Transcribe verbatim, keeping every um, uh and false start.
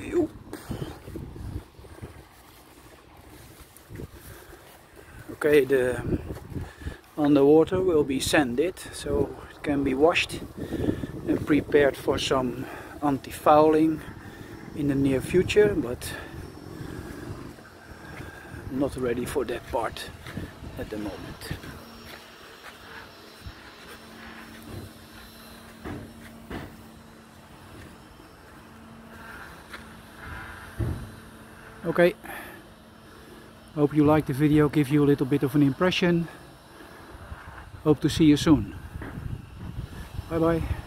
Okay, the underwater will be sanded, so it can be washed and prepared for some anti-fouling in the near future, but not ready for that part at the moment. Okay, hope you liked the video, give you a little bit of an impression. Hope to see you soon. Bye bye.